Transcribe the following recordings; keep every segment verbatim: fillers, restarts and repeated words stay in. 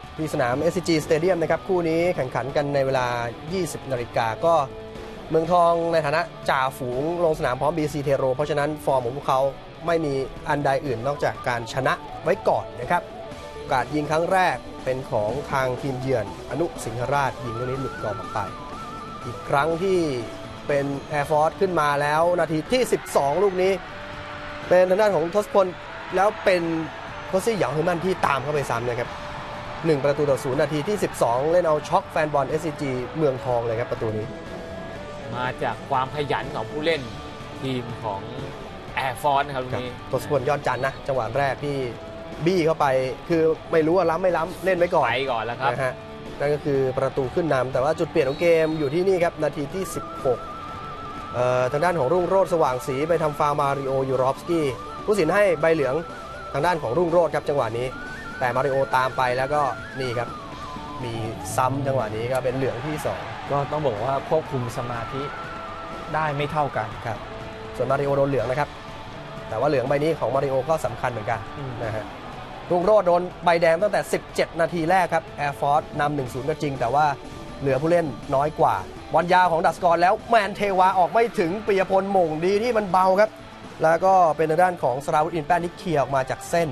ที่สนาม เอส ซี จี Stadium นะครับคู่นี้แข่งขันกันในเวลา ยี่สิบนาฬิกาก็เมืองทองในฐานะจ่าฝูงลงสนามพร้อม บี ซี เทโรเพราะฉะนั้นฟอร์มของพวกเขาไม่มีอันใดอื่นนอกจากการชนะไว้ก่อนนะครับโอกาสยิงครั้งแรกเป็นของทางทีมเยือนอนุสิงหราชยิงลูกนี้หลุดกรอบออกไปอีกครั้งที่เป็นแอร์ฟอร์สขึ้นมาแล้วนาทีที่สิบสองลูกนี้เป็นทางด้านของทศพลแล้วเป็นโคซี่เหยาฮือมันที่ตามเข้าไปซ้ำนะครับหนึ่งประตูต่อศูนย์นาทีที่สิบสองเล่นเอาช็อกแฟนบอล เอส ซี จี เมืองทองเลยครับประตูนี้มาจากความขยันของผู้เล่นทีมของแอร์ฟอร์สนะครับลูกนี้ทศพลยอดจันทร์นะจังหวะแรกที่บี้เข้าไปคือไม่รู้ว่าล้ำไม่ล้ำเล่นไว้ก่อนไปก่อนแล้วครับนะฮะนั่นก็คือประตูขึ้นนำแต่ว่าจุดเปลี่ยนของเกมอยู่ที่นี่ครับนาทีที่สิบหกเอ่อทางด้านของรุ่งโรจน์สว่างศรีไปทำฟาวล์มาริโอยูรอฟสกี้ผู้สินให้ใบเหลืองทางด้านของรุ่งโรจน์ครับจังหวะนี้แต่มาริโอตามไปแล้วก็นี่ครับมีซ้ำจังหวะนี้ก็เป็นเหลืองที่สองก็ต้องบอกว่าควบคุมสมาธิได้ไม่เท่ากันครับส่วนมาริโอโดนเหลืองนะครับแต่ว่าเหลืองใบนี้ของมาริโอก็สำคัญเหมือนกันนะฮะรุ่งโรจน์โดนใบแดงตั้งแต่สิบเจ็ดนาทีแรกครับแอร์ฟอร์สนำ หนึ่งศูนย์ ก็จริงแต่ว่าเหลือผู้เล่นน้อยกว่าบอลยาวของดัสกรแล้วแมนเทวาออกไม่ถึงปิยพลหม่งดีที่มันเบาครับแล้วก็เป็นทางด้านของสราวุธอินแป้นที่เคลียร์ออกมาจากเส้น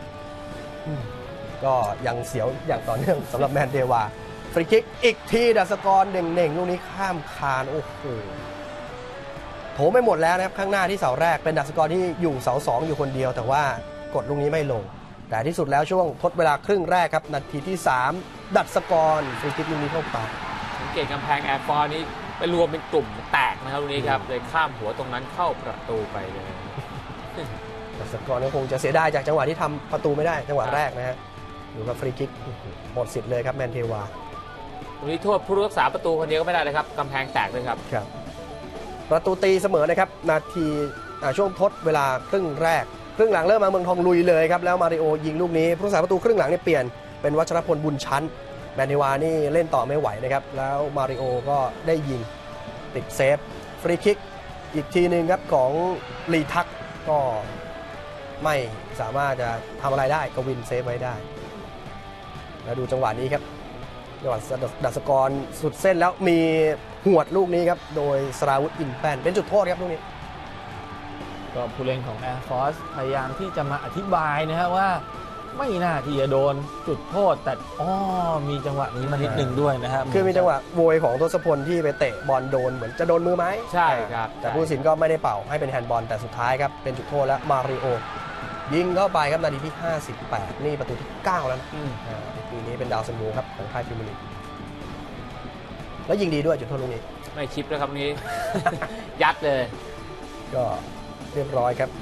ก็ยังเสียวอย่างต่อเนื่องสำหรับแมนเทวาฟรีคิกอีกทีดัสกรเน่งๆลูกนี้ข้ามคานโอ้โหโถไม่หมดแล้วนะครับข้างหน้าที่เสาแรกเป็นดัสกรที่อยู่เสาสองอยู่คนเดียวแต่ว่ากดลูกนี้ไม่ลงแต่ที่สุดแล้วช่วงทดเวลาครึ่งแรกครับนาทีที่สามดัสกรฟรีคิกลูกนี้เข้าไปสังเกตกำแพงแอร์ฟอร์นี้ไปรวมเป็นกลุ่มแตกนะครับลูกนี้ครับเลยข้ามหัวตรงนั้นเข้าประตูไปเลยดัสกรก็คงจะเสียดายจากจังหวะที่ทำประตูไม่ได้จังหวะแรกนะฮะอยู่กับฟรีคิกหมดสิทธิ์เลยครับแมนเทวาตรงนี้โทษผู้รักษาประตูคนเดียวก็ไม่ได้เลยครับกำแพงแตกเลยครับครับประตูตีเสมอนะครับนาทีช่วงทดเวลาครึ่งแรกครึ่งหลังเริ่มมาเมืองทองลุยเลยครับแล้วมาริโอยิงลูกนี้ผู้รักษาประตูครึ่งหลังเนี่ยเปลี่ยนเป็นวัชรพลบุญชั้นแมนเทวานี่เล่นต่อไม่ไหวนะครับแล้วมาริโอก็ได้ยิงติดเซฟฟรีคิกอีกทีนึงครับของลีทักก็ไม่สามารถจะทำอะไรได้กวินเซฟไว้ได้แล้วดูจังหวะนี้ครับจังหวะดัสกรสุดเส้นแล้วมีหวดลูกนี้ครับโดยสราวุธอินแป้นเป็นจุดโทษครับลูกนี้ก็ผู้เล่นของ Air Force พยายามที่จะมาอธิบายนะครับว่าไม่น่าที่จะโดนจุดโทษแต่อ้อมีจังหวะนี้มานิดหนึ่งด้วยนะครับคือมีจังหวะโวยของทศพลที่ไปเตะบอลโดนเหมือนจะโดนมือไหมใช่ครับแต่ผู้ตัดสินก็ไม่ได้เป่าให้เป็นแฮนด์บอลแต่สุดท้ายครับเป็นจุดโทษและมาริโอยิงเข้าไปครับนาทีที่ห้าสิบแปดนี่ประตูที่เก้าแล้วนะปีนี้เป็นดาวซันโวครับของค่ายพรีเมียร์ลีกแล้วยิงดีด้วยจุดโทษลูกนี้ไม่ชิปแล้วครับนี้ ยัดเลยก็เรียบร้อยครับ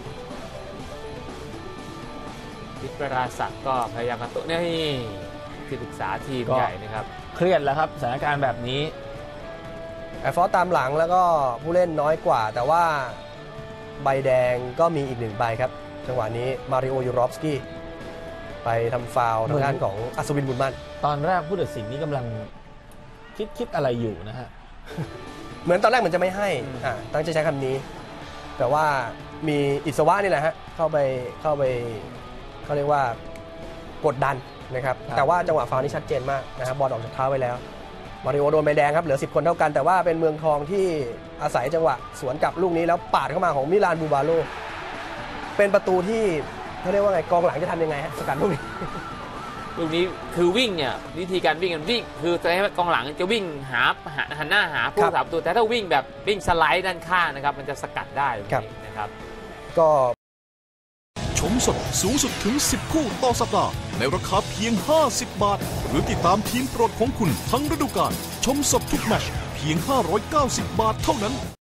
พิปราศักดิ์ก็พยายามกระตุ้นนี่ที่ปรึกษาทีมใหญ่นะครับเครียดแล้วครับสถานการณ์แบบนี้แอร์ฟอร์สตามหลังแล้วก็ผู้เล่นน้อยกว่าแต่ว่าใบแดงก็มีอีกหนึ่งใบครับจังหวะนี้มาริโอยูรอฟสกี้ไปทำฟาวล์ทางด้านของอัศวินบุญมั่นตอนแรกผู้ตัดสินนี่กำลังคิดคิดอะไรอยู่นะฮะเหมือนตอนแรกเหมือนจะไม่ให้อ่าตั้งใจใช้คำนี้แต่ว่ามีอิสวะนี่แหละฮะเข้าไปเข้าไปเขาเรียกว่ากดดันนะครับแต่ว่าจังหวะฟาวล์นี่ชัดเจนมากนะครับบอลออกจากเท้าไปแล้วมาริโอโดนใบแดงครับเหลือสิบคนเท่ากันแต่ว่าเป็นเมืองทองที่อาศัยจังหวะสวนกลับลูกนี้แล้วปาดเข้ามาของมิลานบูบาโลเป็นประตูที่เขาเรียกว่าไงกองหลังจะทำยังไงฮะสกัดลูกนี้ลูกนี้คือวิ่งเนี่ยวิธีการวิ่งกันวิ่งคือจะให้กองหลังจะวิ่งหาหันหน้าหาผู้รักษาประตูแต่ถ้าวิ่งแบบวิ่งสไลด์ด้านข้างนะครับมันจะสกัดได้นะครับก็ชมสดสูงสุดถึงสิบคู่ต่อสัปดาห์ในราคาเพียงห้าสิบบาทหรือติดตามทีมโปรดของคุณทั้งฤดูกาลชมสดทุกแมตช์เพียงห้าร้อยเก้าสิบบาทเท่านั้น